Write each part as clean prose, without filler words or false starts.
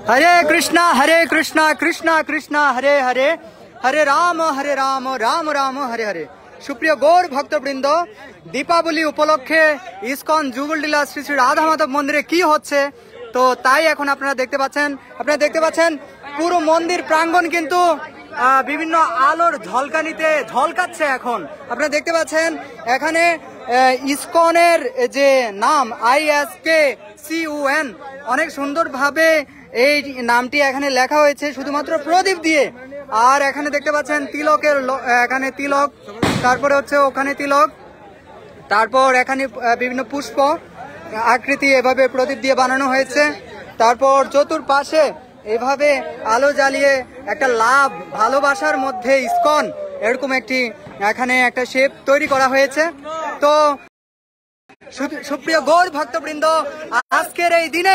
हरे कृष्णा कृष्णा कृष्णा हरे हरे, हरे राम राम राम हरे हरे। সুপ্রিয় গৌর ভক্তবৃন্দ, দীপাবলি উপলক্ষে ইসকন যুগললীলা শ্রী শ্রী রাধা মাধব মন্দিরে কি হচ্ছে তো তাই এখন আপনারা দেখতে পাচ্ছেন পুরো মন্দির প্রাঙ্গণ কিন্তু বিভিন্ন আলোর ঝলকানিতে ঝলকাচ্ছে। এখন আপনারা দেখতে পাচ্ছেন এখানে ইসকনের যে নাম ISKCON অনেক সুন্দরভাবে এই নামটি এখানে লেখা হয়েছে শুধুমাত্র প্রদীপ দিয়ে। আর এখানে দেখতে পাচ্ছেন তিলকের এখানে তিলক, তারপরে হচ্ছে ওখানে তিলক, তারপর এখানে বিভিন্ন পুষ্প আকৃতি এভাবে প্রদীপ দিয়ে বানানো হয়েছে। তারপর চতুর্পাশে এভাবে আলো জ্বালিয়ে একটা লাভ ভালোবাসার মধ্যে ইসকন এরকম একটি এখানে একটা শেপ তৈরি করা হয়েছে। তো সুপ্রিয় গৌর ভক্তবৃন্দ, আজকের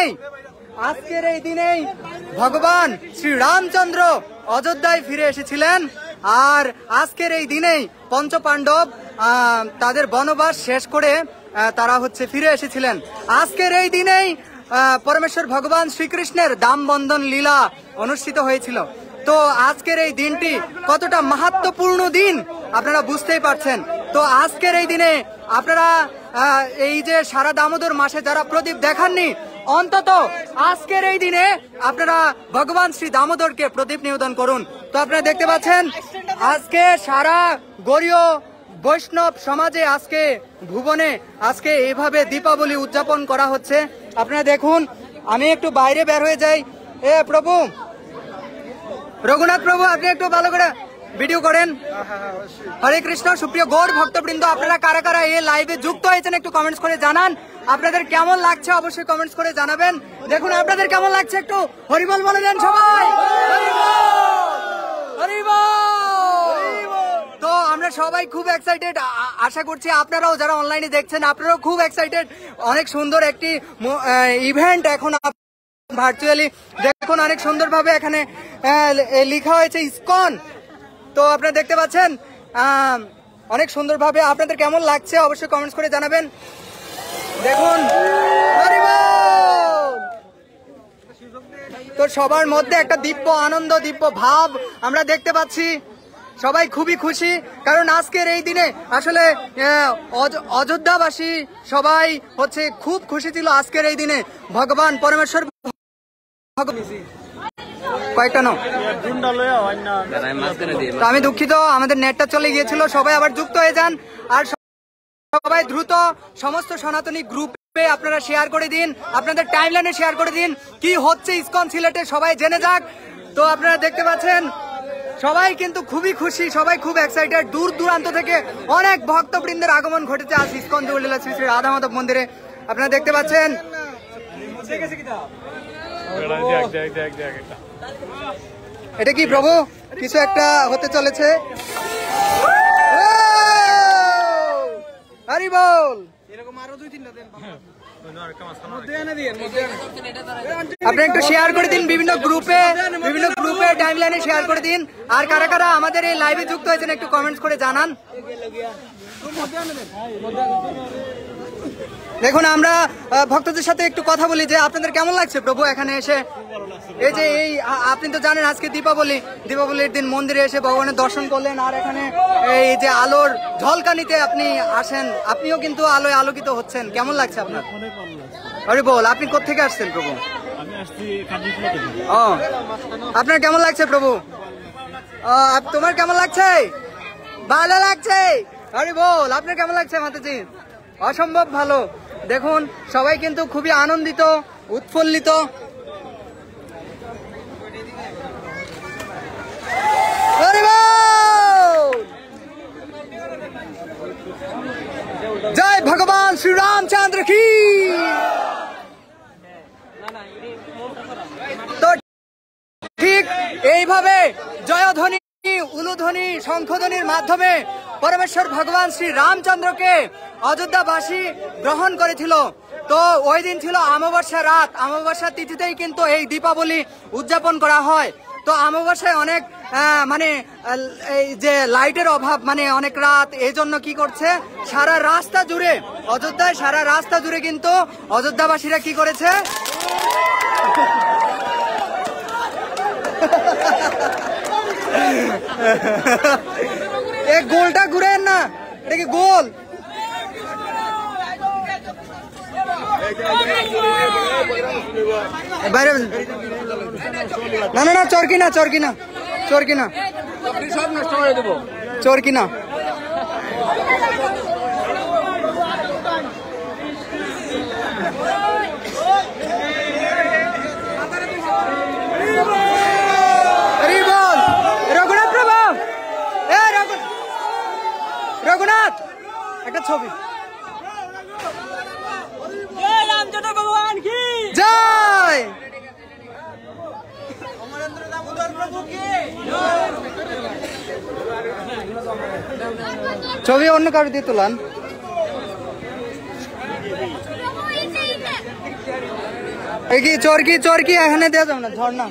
এই দিনেই ভগবান শ্রী রামচন্দ্র অযোধ্যায় ফিরে এসেছিলেন। আর আজকের এই দিনেই পঞ্চপাণ্ডব তাদের বনবাস শেষ করে তারা ফিরে এসেছিলেন। আজকের এই দিনেই পরমেশ্বর ভগবান শ্রীকৃষ্ণের দামবন্ধন লীলা অনুষ্ঠিত হয়েছিল। তো আজকের এই দিনটি কতটা মাহাত্ম্যপূর্ণ দিন আপনারা বুঝতেই পারছেন। তো আজকের এই দিনে আপনারা এই যে সারা দামোদর মাসে যারা প্রদীপ দেখাননি, অন্তত আজকের এই দিনে আপনারা ভগবান শ্রী দামোদরকে প্রদীপ নিবেদন করুন। তো আপনারা দেখতে পাচ্ছেন আজকে সারা গৌড়ীয় বৈষ্ণব সমাজে আজকে ভুবনে আজকে এইভাবে দীপাবলি উদযাপন করা হচ্ছে। আপনারা দেখুন, আমি একটু বাইরে বের হয়ে যাই। প্রভু রঘুনাথ প্রভু, আপনি একটু ভালো করে ভিডিও করেন। হরে কৃষ্ণ। সুপ্রিয় গৌর ভক্তবৃন্দ, আপনারা কারা কারা এই লাইভে যুক্ত হয়েছেন একটু কমেন্টস করে জানান। আপনাদের কেমন লাগছে অবশ্যই কমেন্টস করে জানাবেন। দেখুন আপনাদের কেমন লাগছে একটু হরিবল বলে দেন সবাই। তো আমরা সবাই খুব এক্সাইটেড, আশা করছি আপনারাও যারা অনলাইনে দেখছেন আপনারাও খুব এক্সাইটেড। অনেক সুন্দর একটি ইভেন্ট এখন ভার্চুয়ালি দেখুন, অনেক সুন্দরভাবে এখানে লেখা হয়েছে ইসকন। তো আপনারা দেখতে পাচ্ছেন অনেক সুন্দরভাবে। আপনাদের কেমন লাগছে অবশ্যই কমেন্টস করে জানাবেন। দেখুন তো সবার মধ্যে একটা দিব্য আনন্দ, দিব্য ভাব আমরা দেখতে পাচ্ছি। সবাই খুবই খুশি, কারণ আজকের এই দিনে আসলে অযোধ্যাবাসী সবাই খুব খুশি ছিল। আজকের এই দিনে ভগবান পরমেশ্বর কয়েকটা নাও, আমি দুঃখিত আমাদের নেটটা চলে গিয়েছিল। সবাই আবার যুক্ত হয়ে যান, আর সবাই দ্রুত সমস্ত সনাতনী গ্রুপে আপনারা শেয়ার করে দিন, আপনাদের টাইমলাইনে শেয়ার করে দিন কি হচ্ছে ইসকন সিলেটে, সবাই জেনে যাক। তো আপনারা দেখতে পাচ্ছেন সবাই কিন্তু খুবই খুশি, সবাই খুব এক্সাইটেড। দূর দূরান্ত থেকে অনেক ভক্তবৃন্দের আগমন ঘটেছে আজ ইসকন যুগললীলা শ্রী শ্রী রাধা মাধব মন্দিরে। আপনারা দেখতে পাচ্ছেন এটা কি প্রভু কিছু একটা হতে চলেছে। হরি বল। আপনি একটু শেয়ার করে দিন বিভিন্ন গ্রুপে টাইমলাইনে শেয়ার করে দিন। আর কারা কারা আমাদের এই লাইভে যুক্ত হয়েছেন একটু কমেন্টস করে জানান। দেখুন আমরা ভক্তদের সাথে একটু কথা বলি যে আপনাদের কেমন লাগছে প্রভু এখানে এসে। এই যে আপনি তো জানেন আজকে দীপাবলির দিন মন্দিরে এসে ভগবানের দর্শন করলেন, আর এখানে এই যে আলোর ঝলকানিতে আপনি আসেন, আপনিও কিন্তু আলোয় আলোকিত হচ্ছেন। কেমন লাগছে আপনার? আরে বল, আপনি কোথা থেকে আসছেন প্রভু? ও, আপনার কেমন লাগছে প্রভু? তোমার কেমন লাগছে? ভালো লাগছে। আরে বল, আপনার কেমন লাগছে মাতাজি? অসম্ভব ভালো। দেখুন সবাই কিন্তু খুবই আনন্দিত, উৎফুল্লিত। জয় ভগবান শ্রী রামচন্দ্র কি। তো ঠিক এইভাবে জয়ধ্বনি, উলুধ্বনি, শঙ্খধ্বনির মাধ্যমে পরমেশ্বর ভগবান শ্রী রামচন্দ্রকে অযোধ্যাবাসী গ্রহণ করেছিল। তো ওই দিন ছিল অমাবস্যা রাত, অমাবস্যা তিথিতেই কিন্তু এই দীপাবলি উদযাপন করা হয়। তো অমাবস্যায় অনেক এই যে লাইটের অভাব, অনেক রাত, এই জন্য কি করছে সারা রাস্তা জুড়ে অযোধ্যায় সারা রাস্তা জুড়ে কিন্তু অযোধ্যাবাসীরা কি করেছে এই গোলটা ঘুরেন না, এটা কি গোল? বাইরে না না না, চরকি না, চরকি না, চরকি না, সব নষ্ট করে দেবো, চরকি না। রঘুনাথ প্রভু, এ রঘুনাথ একটা ছবি। জয় ছবি অন্য কারো দিয়ে তোলান। এই কি চরকি, চরকি এখানে দেওয়া যাবে না, ঝর্ণা।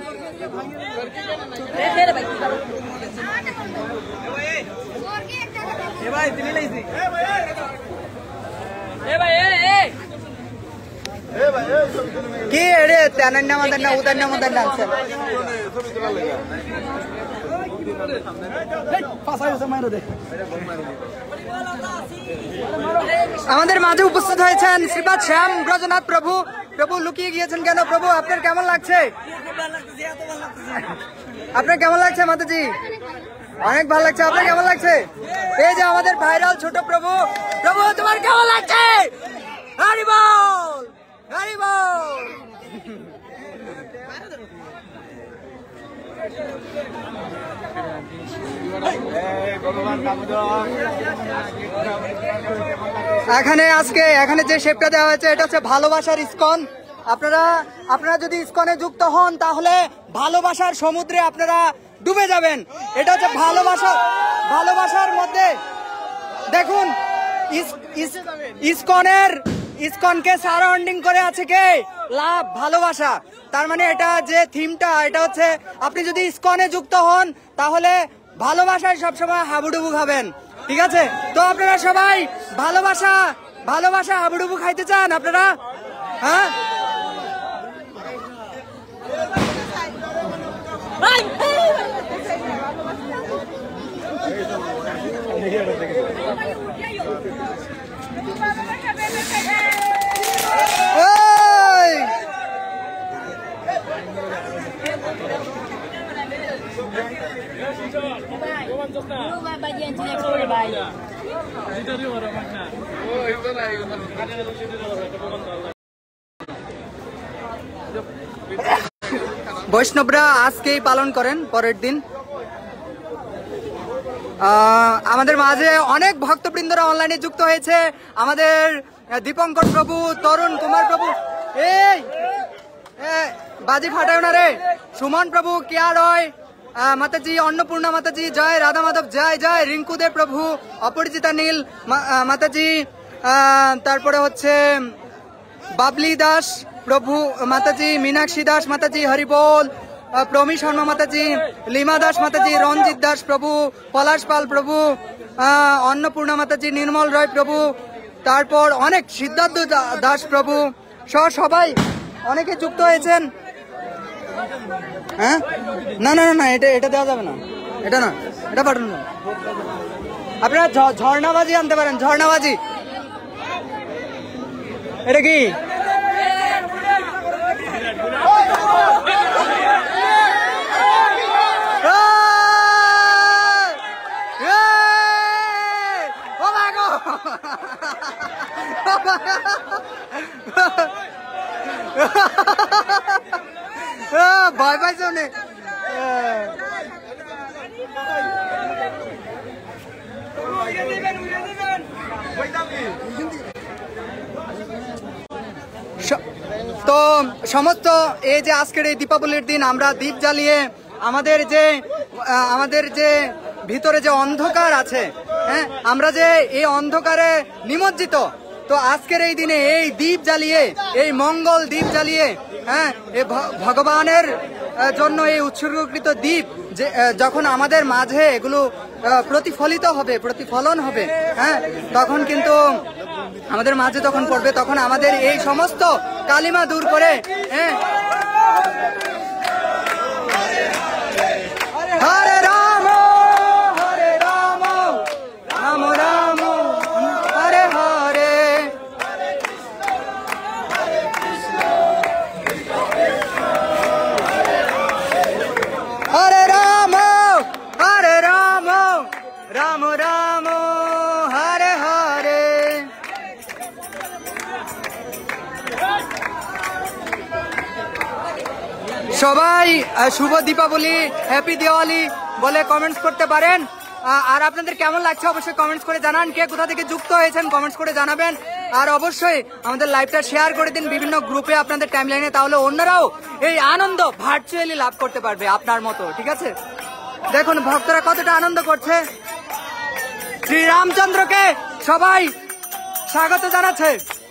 কি রে তেনার নাম না উদার নাম ডান্সার আমাদের মাঝে উপস্থিত হয়েছেন শ্রীপাদ শ্যাম ব্রজনাথ প্রভু। প্রভু লুকিয়ে গিয়েছেন কেন? প্রভু আপনার কেমন লাগছে? আপনার কেমন লাগছে মাতাজি? অনেক ভালো লাগছে। আপনার কেমন লাগছে? এই যে আমাদের ভাইরাল ছোট প্রভু, প্রভু তোমার কেমন লাগছে? হরি বল, হরি বল। এখানে যে শেপটা দেওয়া হয়েছে এটা হচ্ছে ভালোবাসার ইস্কন। আপনারা যদি ইস্কনে যুক্ত হন তাহলে ভালোবাসার সমুদ্রে আপনারা ডুবে যাবেন। এটা হচ্ছে ভালোবাসার মধ্যে দেখুন ইস্কনকে সারাউন্ডিং করে আছে কে? লাভ, ভালোবাসা। তার মানে এটা যে থিমটা, এটা হচ্ছে আপনি যদি ইস্কনে যুক্ত হন তাহলে ভালোবাসায় সবসময় হাবুডুবু খাবেন। ঠিক আছে? তো আপনারা সবাই ভালোবাসা হাবুডুবু খাইতে চান আপনারা? হ্যাঁ, বৈষ্ণবরা আজকেই পালন করেন, পরের দিন। আমাদের মাঝে অনেক ভক্তবৃন্দরা অনলাইনে যুক্ত হয়েছে। আমাদের দীপঙ্কর প্রভু, তরুণ কুমার প্রভু, এই বাজি ফাটাও না রে, সুমন প্রভু, কিয়া রয় মাতাজি, অন্নপূর্ণা মাতাজি, জয় রাধা মাধব, জয় জয় রিঙ্কু দে প্রভু, অপরিচিতা নীল মাতাজি, তারপরে হচ্ছে বাবলি দাস প্রভু মাতাজি, মীনাক্ষী দাস মাতাজি, হরিবোল, প্রমি শর্মা মাতাজি, লিমা দাস মাতাজি, রঞ্জিত দাস প্রভু, পলাশ পাল প্রভু, অন্নপূর্ণা মাতাজি, নির্মল রয় প্রভু, তারপর অনেক সিদ্ধার্থ দাস প্রভু সহ সবাই অনেকে যুক্ত হয়েছেন। হ্যাঁ, না না না, এটা দেওয়া যাবে না, এটা না, এটা পাঠানো না। আপনারা ঝর্ণাবাজি আনতে পারেন, ঝর্ণাবাজি। এটা কি? ভয় পাইছে অনেক। তো সমস্ত এই যে আজকের এই দীপাবলির দিন আমরা দীপ জ্বালিয়ে আমাদের যে ভিতরে যে অন্ধকার আছে, হ্যাঁ, আমরা যে এই অন্ধকারে নিমজ্জিত, তো আজকের এই দিনে এই দীপ জ্বালিয়ে, এই মঙ্গল দীপ জ্বালিয়ে, হ্যাঁ, এই ভগবানের জন্য এই উৎসর্গকৃত দীপ যে যখন আমাদের মাঝে এগুলো প্রতিফলন হবে, হ্যাঁ, তখন কিন্তু আমাদের মাঝে তখন পড়বে, তখন আমাদের এই সমস্ত কালিমা দূর করে, হ্যাঁ, হরে সবাই শুভ দীপাবলি, হ্যাপি দিওয়ালি বলে কমেন্টস করতে পারেন। আর আপনাদের কেমন লাগছে অবশ্যই কমেন্টস করে জানান। কে কোথা থেকে যুক্ত হয়েছেন কমেন্টস করে জানাবেন। আর অবশ্যই আমাদের লাইভটা শেয়ার করে দিন বিভিন্ন গ্রুপে আপনাদের টাইমলাইনে, তাহলে অন্যরাও এই আনন্দ ভার্চুয়ালি লাভ করতে পারবে আপনার মতো। ঠিক আছে, দেখুন ভক্তরা কতটা আনন্দ করছে। শ্রী রামচন্দ্রকে সবাই স্বাগত জানাচ্ছে।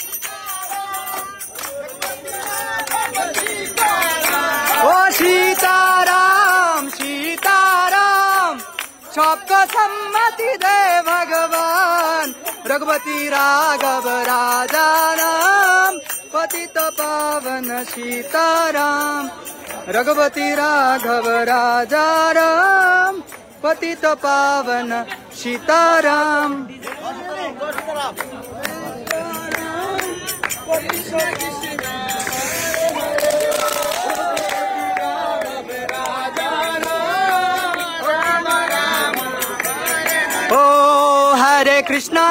ও सीताराम सीताराम, सबको सम्मति दे भगवान। रघुपति राघव राजा राम, पतित पावन सीताराम। रघुपति राघव राजा राम, पतित पावन सीताराम। हरे कृष्णा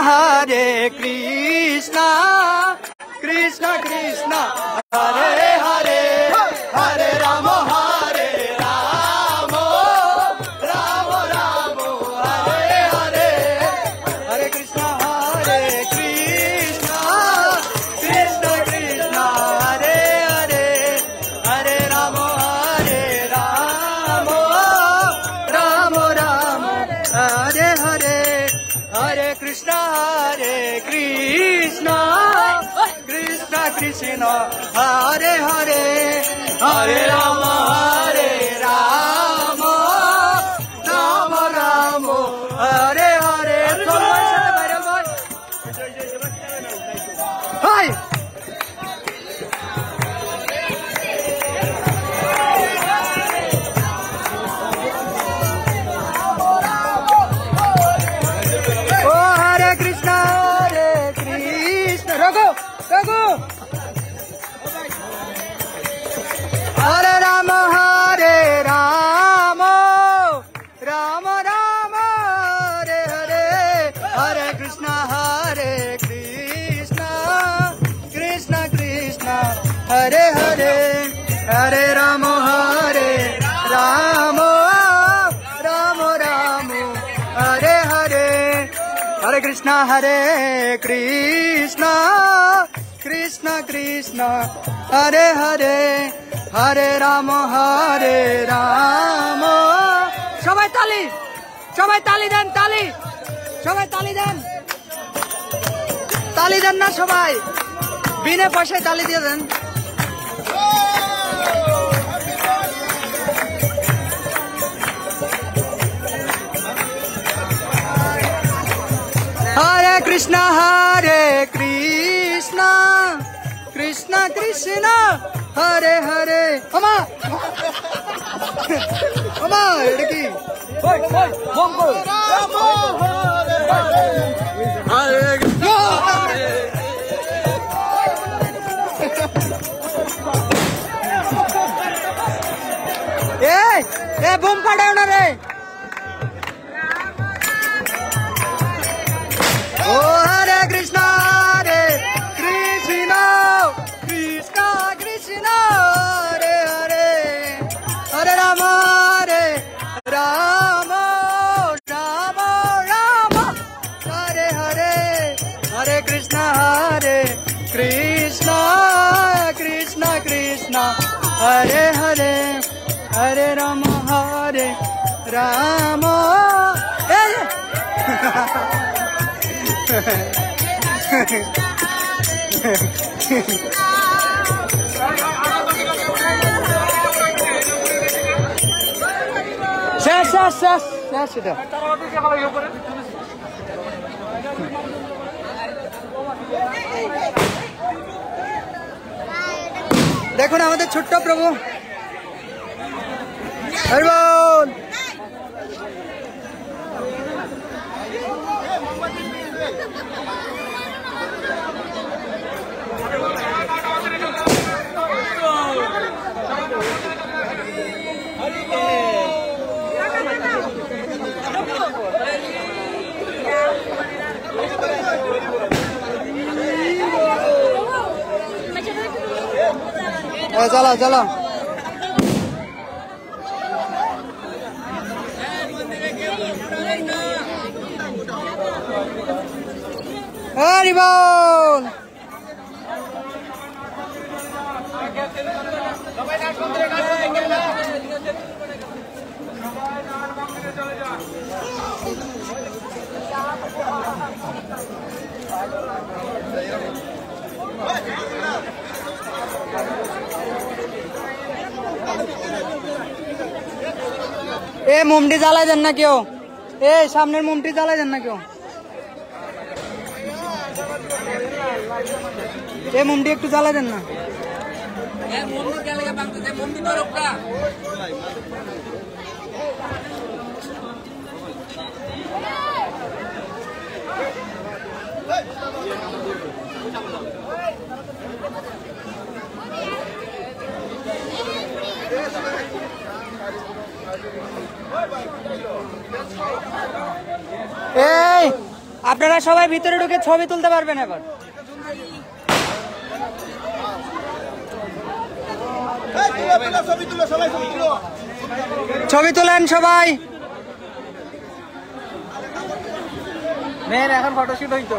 कृष्ण कृष्ण हरे हरे, हरे राम हरे राम, राम राम हरे हरे। हरे कृष्ण कृष्ण कृष्ण कृष्ण हरे हरे, हरे राम राम राम हरे हरे। हरे कृष्ण कृष्ण कृष्ण हरे हरे, हरे राम राम राम हरे हरे। हाय रघु हरे राम राम राम हरे हरे। हरे कृष्ण कृष्ण कृष्ण हरे हरे, हरे राम राम राम हरे हरे। हरे कृष्ण कृष्ण कृष्ण हरे हरे, हरे राम সবাই তালি দেন, সবাই তালি দেন না, সবাই বিনা পয়সায় তালি দিয়ে দেন। हरे कृष्ण कृष्ण कृष्ण हरे हरे। अमा এটা কি এ বুম ফাটাও না রে। ओ हरे कृष्ण कृष्ण कृष्ण हरे हरे, हरे राम राम हरे हरे। हरे कृष्ण कृष्ण कृष्ण हरे हरे, हरे राम সেটা দেখুন আমাদের ছোট্ট প্রভু। হরি বল। चलो चलो হরি বল। এ মোমটি জ্বালাই দেন না কেউ, এই সামনের মোমটি জ্বালাই দেন না কেউ, এ মোমটি একটু জ্বালাই দেন না। এই আপনারা সবাই ভিতরে ঢুকে ছবি তুলতে পারবেন এবার। ছবি তুলেন সবাই। এখন ফটোশুট হইতো,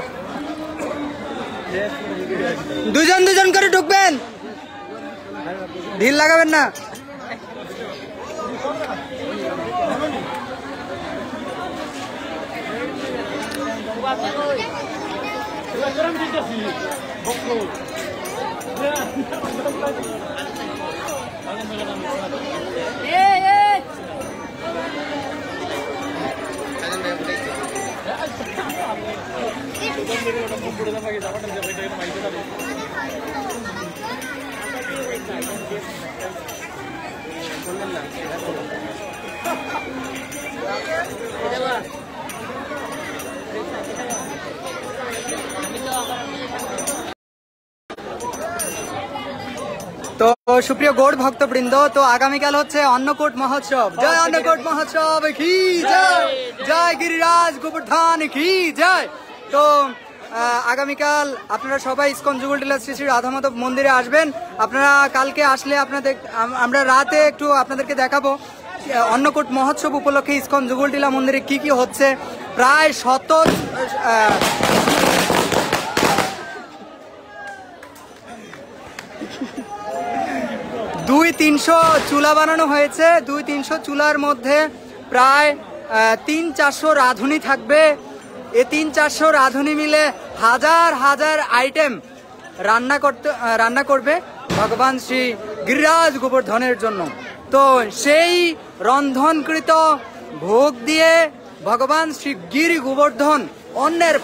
দুজন দুজন করে ঢুকবেন, ঢিল লাগাবেন না। তো সুপ্রিয় গৌড় ভক্তবৃন্দ, তো আগামীকাল হচ্ছে অন্নকূট মহোৎসব। জয় অন্নকূট মহোৎসব কি জয়, জয় গিরিরাজ গোবর্ধন কি জয়। তো আগামীকাল আপনারা সবাই ইসকন যুগলটিলা শ্রী শ্রী রাধা মাধব মন্দিরে আসবেন। আপনারা কালকে আসলে আপনাদের আমরা রাতে একটু আপনাদেরকে দেখাবো অন্নকূট মহোৎসব উপলক্ষে ইসকন যুগলটিলা মন্দিরে কি কি হচ্ছে। প্রায় 200-300 চুলা বানানো হয়েছে। 200-300 চুলার মধ্যে প্রায় 300-400 রাঁধুনি থাকবে। এই 300-400 রাঁধুনি মিলে হাজার হাজার আইটেম রান্না করবে ভগবান শ্রী গিরিরাজ গোবর্ধনের জন্য। তো সেই রন্ধনকৃত ভোগ দিয়ে ভগবান শ্রী গিরি গোবর্ধন অন্যের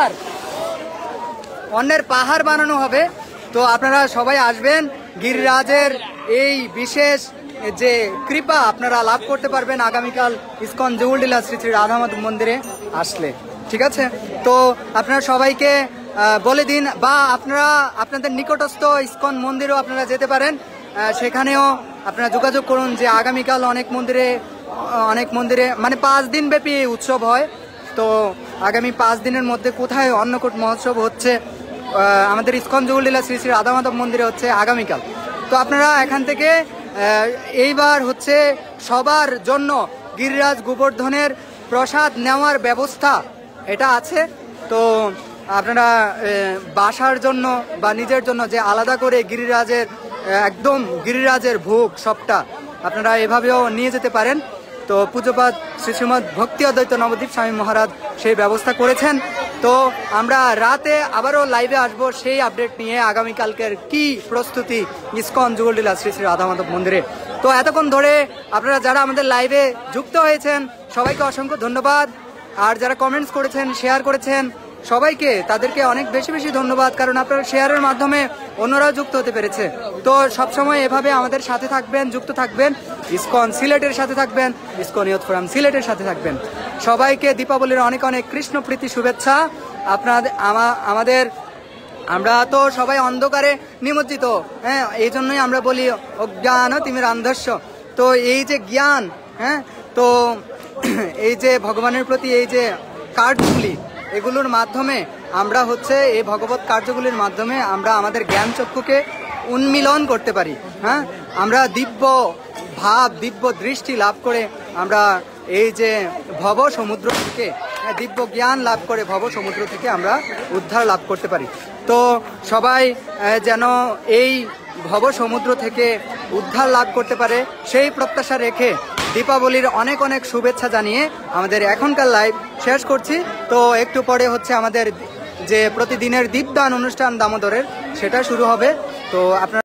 পাহাড় বানানো হবে। তো আপনারা সবাই আসবেন, গিরিরাজের এই বিশেষ যে কৃপা আপনারা লাভ করতে পারবেন আগামীকাল ইসকন যুগলটিলা শ্রী শ্রী রাধা মাধব মন্দিরে আসলে। ঠিক আছে, তো আপনারা সবাইকে বলে দিন, বা আপনারা আপনাদের নিকটস্থ ইসকন মন্দিরেও আপনারা যেতে পারেন, সেখানেও আপনারা যোগাযোগ করুন যে আগামীকাল অনেক মন্দিরে মানে 5 দিন ব্যাপী উৎসব হয়। তো আগামী 5 দিনের মধ্যে কোথায় অন্নকূট মহোৎসব হচ্ছে, আমাদের ইসকন যুগলটিলা শ্রী শ্রী রাধা মাধব মন্দিরে হচ্ছে আগামীকাল। তো আপনারা এখান থেকে এইবার হচ্ছে সবার জন্য গিরিরাজ গোবর্ধনের প্রসাদ নেওয়ার ব্যবস্থা এটা আছে। তো আপনারা বাসার জন্য বা নিজের জন্য যে আলাদা করে গিরিরাজের ভোগ সবটা আপনারা এভাবেও নিয়ে যেতে পারেন। তো পূজ্যপাদ শ্রী শ্রীমৎ ভক্তি অদ্বৈত নবদ্বীপ স্বামী মহারাজ সেই ব্যবস্থা করেছেন। তো আমরা রাতে আবারও লাইভে আসবো সেই আপডেট নিয়ে, আগামীকালকের কি প্রস্তুতি ইসকন যুগলটিলা শ্রী শ্রী রাধা মাধব মন্দিরে। তো এতক্ষণ ধরে আপনারা যারা আমাদের লাইভে যুক্ত হয়েছেন সবাইকে অসংখ্য ধন্যবাদ। আর যারা কমেন্টস করেছেন, শেয়ার করেছেন, সবাইকে তাদেরকে অনেক বেশি ধন্যবাদ, কারণ আপনারা শেয়ারের মাধ্যমে অন্যরাও যুক্ত হতে পেরেছে। তো সবসময় এভাবে আমাদের সাথে থাকবেন, যুক্ত থাকবেন, ইসকন সিলেটের সাথে থাকবেন, ইসকন ইয়ুথ ফোরাম সিলেটের সাথে থাকবেন। সবাইকে দীপাবলির অনেক অনেক কৃষ্ণ প্রীতি শুভেচ্ছা। আমরা তো সবাই অন্ধকারে নিমজ্জিত, হ্যাঁ, এই জন্যই আমরা বলি অজ্ঞান তিমিরান্ধস্য। তো এই যে জ্ঞান, হ্যাঁ, তো এই যে ভগবানের প্রতি এই যে কার্যগুলি, এগুলোর মাধ্যমে আমরা হচ্ছে এই ভগবত কার্যগুলির মাধ্যমে আমরা আমাদের জ্ঞান চক্ষুকে উন্মিলন করতে পারি। হ্যাঁ, আমরা দিব্য ভাব, দিব্য দৃষ্টি লাভ করে আমরা এই যে ভব সমুদ্র থেকে দিব্য জ্ঞান লাভ করে ভব সমুদ্র থেকে আমরা উদ্ধার লাভ করতে পারি। তো সবাই যেন এই ভব সমুদ্র থেকে উদ্ধার লাভ করতে পারে সেই প্রত্যাশা রেখে দীপাবলির অনেক অনেক শুভেচ্ছা জানিয়ে আমাদের এখনকার লাইভ শেষ করছি। তো একটু পরে হচ্ছে আমাদের যে প্রতিদিনের দীপদান অনুষ্ঠান দামোদরের, সেটা শুরু হবে। তো আপনারা